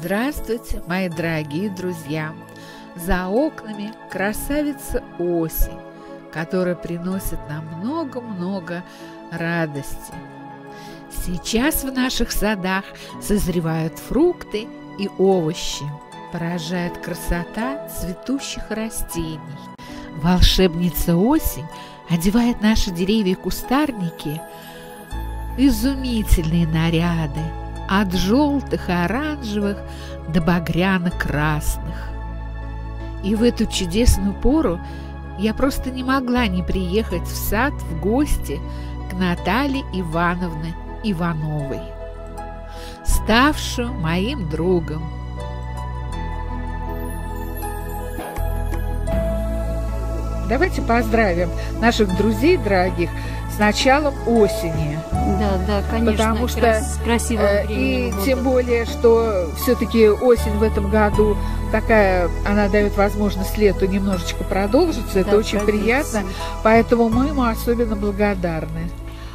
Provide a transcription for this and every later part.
Здравствуйте, мои дорогие друзья! За окнами красавица осень, которая приносит нам много-много радости. Сейчас в наших садах созревают фрукты и овощи. Поражает красота цветущих растений. Волшебница осень одевает наши деревья и кустарники в изумительные наряды, от желтых и оранжевых до багряно-красных. И в эту чудесную пору я просто не могла не приехать в сад в гости к Наталье Ивановне Ивановой, ставшую моим другом. Давайте поздравим наших друзей дорогих с началом осени. Да, конечно. Потому что красивое время. И тем более, что все-таки осень в этом году такая, она дает возможность лету немножечко продолжиться. Это очень приятно. Поэтому мы ему особенно благодарны.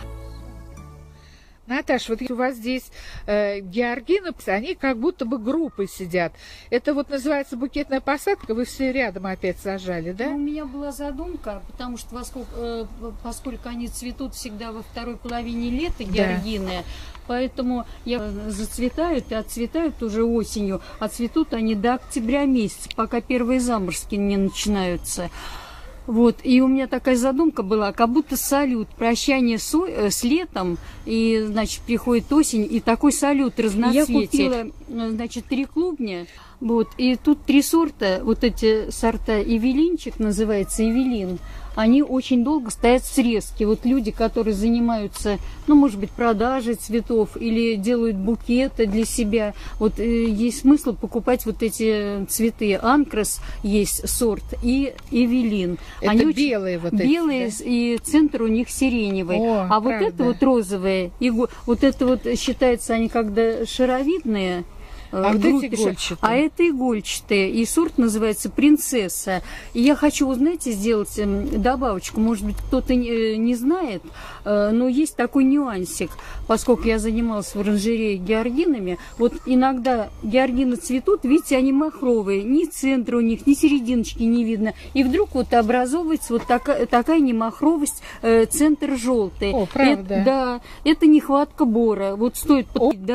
Наташа, вот у вас здесь георгины, они как будто бы группой сидят. Это вот называется букетная посадка, вы все рядом опять сажали, да? Ну, у меня была задумка, потому что поскольку они цветут всегда во второй половине лета, георгины, поэтому зацветают и отцветают уже осенью, а цветут они до октября месяца, пока первые заморозки не начинаются. Вот, и у меня такая задумка была, как будто салют, прощание с летом, и, значит, приходит осень, и такой салют разноцветия. Я купила, значит, 3 клубня, вот, и тут 3 сорта, вот эти сорта Эвелинчик, называется Эвелин, они очень долго стоят в срезке. Вот люди, которые занимаются, ну, может быть, продажей цветов или делают букеты для себя, вот есть смысл покупать вот эти цветы. Анкрас есть сорт и Эвелин. Это они белые вот эти, белые, да? И центр у них сиреневый. А вот это вот розовые, и вот это вот считается они когда шаровидные. А вот эти игольчатые. А это игольчатые. И сорт называется «Принцесса». И я хочу, знаете, сделать добавочку. Может быть, кто-то не знает, но есть такой нюансик. Поскольку я занималась в оранжерее георгинами, вот иногда георгины цветут, видите, они махровые. Ни центра у них, ни серединочки не видно. И вдруг вот образовывается вот такая немахровость, центр желтый. О, правда? Да, это нехватка бора. Вот стоит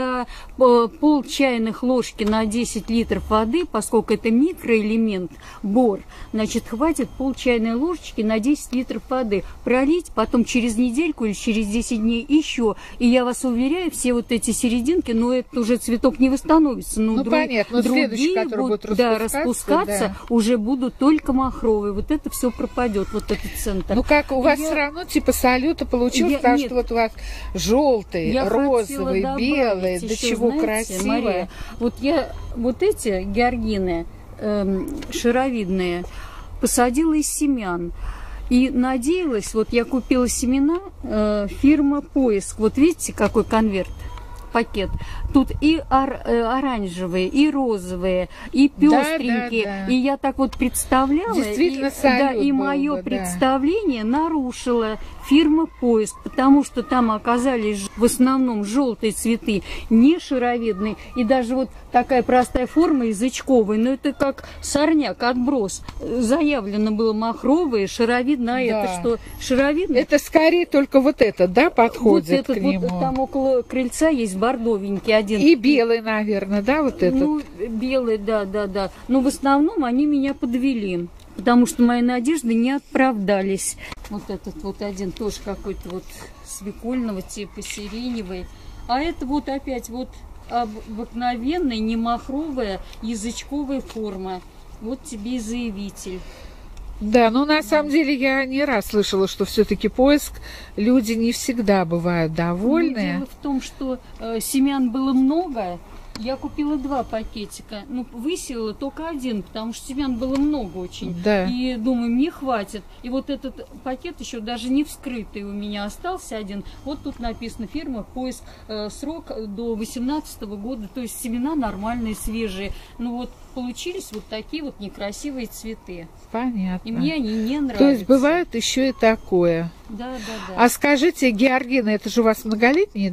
пол чайных ложки на 10 литров воды, поскольку это микроэлемент бор, значит, хватит пол чайной ложечки на 10 литров воды. Пролить, потом через недельку или через 10 дней еще. И я вас уверяю, все вот эти серединки, но это уже цветок не восстановится. Ну, понятно, другие, которые будут распускаться, уже будут только махровые. Вот это все пропадет, вот этот центр. Ну, как у вас все равно типа салюта получилось, потому что вот у вас желтый, розовый, белый, до чего красиво. Мария, вот эти георгины шаровидные посадила из семян. И надеялась, вот я купила семена, фирма «Поиск». Вот видите, какой конверт, пакет. Тут и оранжевые, и розовые, и пестренькие. Да. И я так вот представляла, и мое представление нарушило фирма «Поиск», потому что там оказались в основном желтые цветы, не шаровидные, и даже вот такая простая форма язычковая, но это как сорняк, отброс. Заявлено было махровые, шаровидно, а это что, шаровидно? Это скорее только вот это, да, подходит вот этот, к нему. Вот там около крыльца есть бордовенький один. И белый, наверное, да, вот этот? Ну, белый, да. Но в основном они меня подвели, потому что мои надежды не оправдались. Вот этот вот один тоже какой-то вот свекольного типа, сиреневый. А это вот опять вот обыкновенная, немахровая, язычковая форма. Вот тебе и заявитель. Да, но на самом деле я не раз слышала, что все-таки «Поиск» люди не всегда бывают довольны. Дело в том, что семян было много. Я купила 2 пакетика, ну, высеяла только 1, потому что семян было много очень. Да. И думаю, мне хватит. И вот этот пакет еще даже не вскрытый у меня остался один. Вот тут написано фирма «Поиск», срок до 2018 года, то есть семена нормальные, свежие. Ну вот получились вот такие вот некрасивые цветы. Понятно. И мне они не нравятся. То есть бывает еще и такое. Да. А скажите, георгины, это же у вас многолетние, да?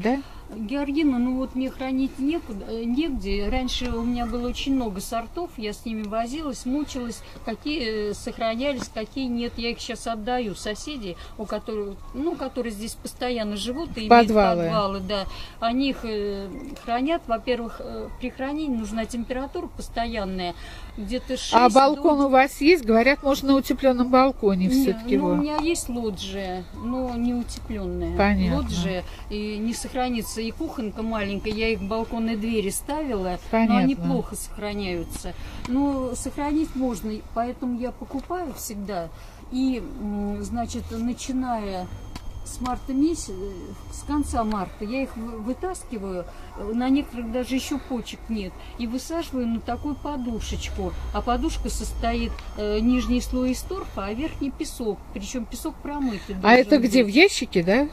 Георгины, ну вот мне хранить негде. Раньше у меня было очень много сортов, я с ними возилась, мучилась, какие сохранялись, какие нет. Я их сейчас отдаю соседей, у которых, ну, которые здесь постоянно живут и имеют подвалы, да. Они их хранят. Во-первых, при хранении нужна температура постоянная, где-то 6. А балкон у вас есть? Говорят, можно на утепленном балконе все-таки. Ну, у меня есть лоджия, но не утепленная. Понятно. Лоджия, и не сохранится. И кухонка маленькая, я их в балконные двери ставила, понятно, но они плохо сохраняются. Но сохранить можно, поэтому я покупаю всегда. И, значит, начиная с марта месяца, с конца марта, я их вытаскиваю, на некоторых даже еще почек нет, и высаживаю на такую подушечку. А подушка состоит нижний слой из торфа, а верхний песок, причем песок промытый. А это где, в ящике, да?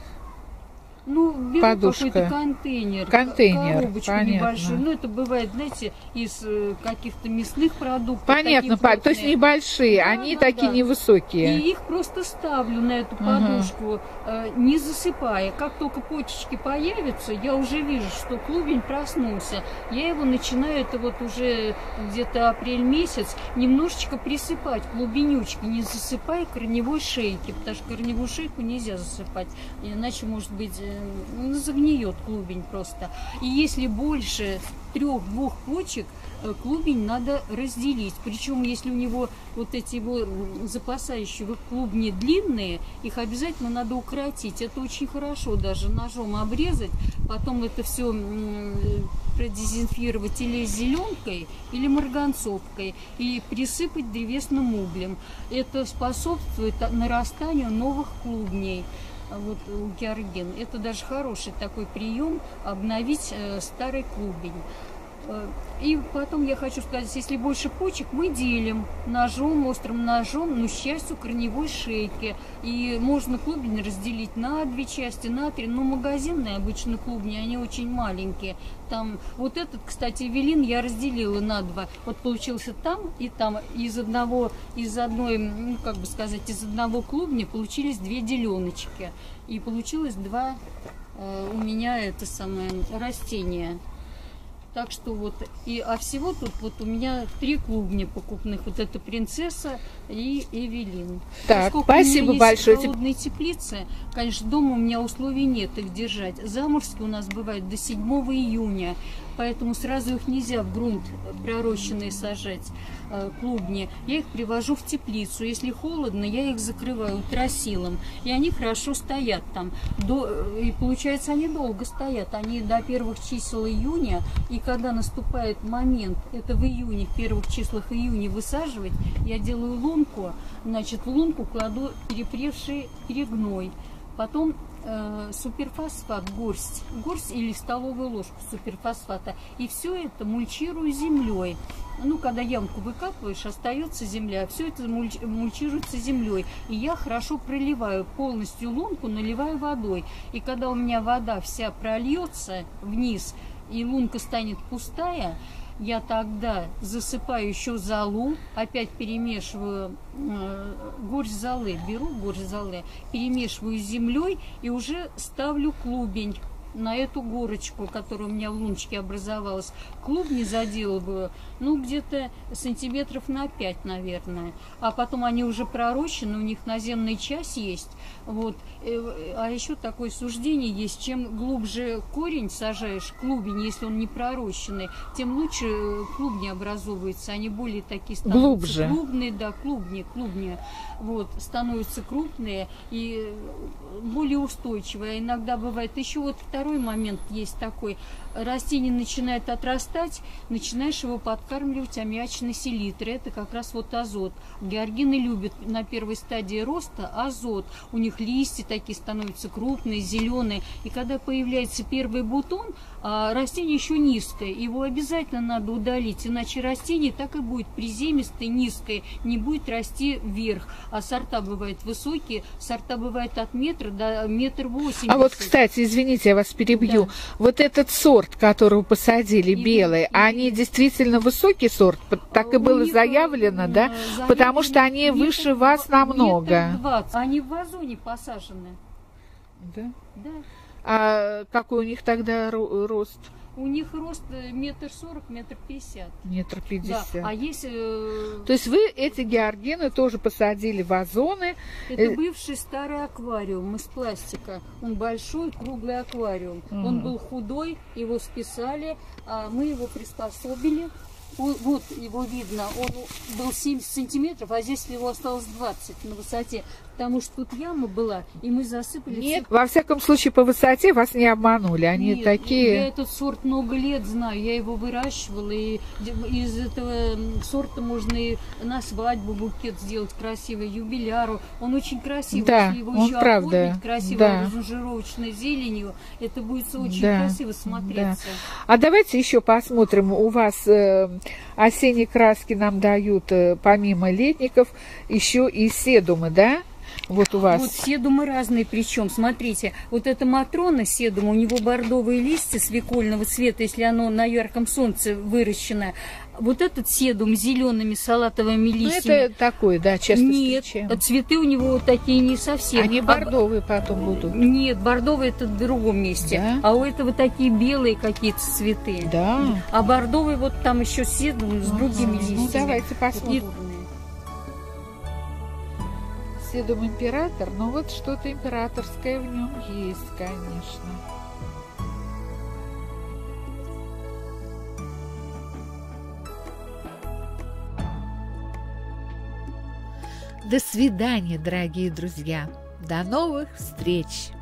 Ну, беру какой-то контейнер, коробочку небольшую. Ну, это бывает, знаете, из каких-то мясных продуктов. Понятно, то есть небольшие, да, они такие невысокие. И их просто ставлю на эту подушку, не засыпая. Как только почечки появятся, я уже вижу, что клубень проснулся. Я его начинаю, это вот уже где-то апрель месяц, немножечко присыпать клубенючки, не засыпая корневой шейки, потому что корневую шейку нельзя засыпать, иначе, может быть, загниет клубень просто. И если больше 3-2 почек, клубень надо разделить. Причем, если у него вот эти его запасающие клубни длинные, их обязательно надо укоротить. Это очень хорошо, даже ножом обрезать, потом это все продезинфировать или зеленкой, или марганцовкой, и присыпать древесным углем. Это способствует нарастанию новых клубней. Вот у георгин. Это даже хороший такой прием обновить старый клубень. И потом я хочу сказать, если больше почек, мы делим ножом, острым ножом, но с частью корневой шейки. И можно клубень разделить на 2 части, на 3. Но магазинные обычно клубни, они очень маленькие. Там вот этот, кстати, велин я разделила на 2. Вот получился там и там. Из одной, ну, как бы сказать, из одного клубня получились 2 деленочки. И получилось 2 у меня это самое растения. Так что вот, а всего тут вот у меня 3 клубня покупных. Вот это принцесса и Эвелин. Так, поскольку спасибо у меня есть большое. холодные теплицы, конечно, дома у меня условий нет их держать. Заморские у нас бывают до 7 июня. Поэтому сразу их нельзя в грунт пророщенные сажать, клубни. Я их привожу в теплицу. Если холодно, я их закрываю тросилом. И они хорошо стоят там. И получается, они долго стоят. Они до первых чисел июня. И когда наступает момент, это в июне, в первых числах июня высаживать, я делаю лунку. Значит, в лунку кладу перепревший перегной. Потом суперфосфат, горсть или столовую ложку суперфосфата. И все это мульчирую землей. Ну, когда ямку выкапываешь, остается земля, все это мульчируется землей. И я хорошо проливаю, полностью лунку наливаю водой. И когда у меня вода вся прольется вниз, и лунка станет пустая, я тогда засыпаю еще золу, опять перемешиваю горсть золы, беру горсть золы, перемешиваю с землей и уже ставлю клубень на эту горочку, которая у меня в луночке образовалась. Клубни заделываю, ну, где-то сантиметров на 5, наверное. А потом они уже пророщены, у них наземная часть есть. Вот. А еще такое суждение есть, чем глубже корень сажаешь, клубень, если он не пророщенный, тем лучше клубни образовываются, они более такие становятся. Глубже. Клубные, да, клубни, вот, становятся крупные и более устойчивые. А иногда бывает еще вот второй момент есть такой. Растение начинает отрастать, начинаешь его подкармливать аммиачной селитрой. Это как раз вот азот. Георгины любят на первой стадии роста азот. У них листья такие становятся крупные, зеленые. И когда появляется первый бутон, растение еще низкое. Его обязательно надо удалить, иначе растение так и будет приземистое, низкое, не будет расти вверх. А сорта бывают высокие, сорта бывают от метра до 1,80 м. А вот, кстати, извините, я вас перебью. Да. Вот этот сорт, который вы посадили, белый, они действительно высокий сорт? Так и было заявлено, да? Потому что они выше вас намного. 1,20 м. Они в вазоне посажены. Да? Да. А какой у них тогда рост? У них рост 1,40 м, 1,50 м. 1,50 м. Да. А есть... То есть вы эти георгины тоже посадили в вазоны? Это бывший старый аквариум из пластика. Он большой, круглый аквариум. Он был худой, его списали, а мы его приспособили. Вот его видно, он был 70 сантиметров, а здесь его осталось 20 на высоте, потому что тут яма была, и мы засыпали. Нет, во всяком случае, по высоте вас не обманули, они Нет, такие... Я этот сорт много лет знаю, я его выращивала, и из этого сорта можно и на свадьбу букет сделать красивый, юбиляру. Он очень красивый, да, если его он еще правда, оформить красивой ранжировочной зеленью, это будет очень красиво смотреться. Да. А давайте еще посмотрим, у вас осенние краски нам дают, помимо летников, еще и седумы, да? Вот у вас. Вот седумы разные, причем, смотрите, вот это матрона седума, у него бордовые листья свекольного цвета, если оно на ярком солнце выращено. Вот этот седум с зелеными салатовыми листьями. Это такой, да, часто Нет, встречаем. Цветы у него вот такие не совсем. Они бордовые потом будут. Нет, бордовые это в другом месте. Да? А у этого такие белые какие-то цветы. Да. А бордовый вот там еще седум с другими листьями. Ну давайте посмотрим. Седум император, но вот что-то императорское в нем есть, конечно. До свидания, дорогие друзья. До новых встреч!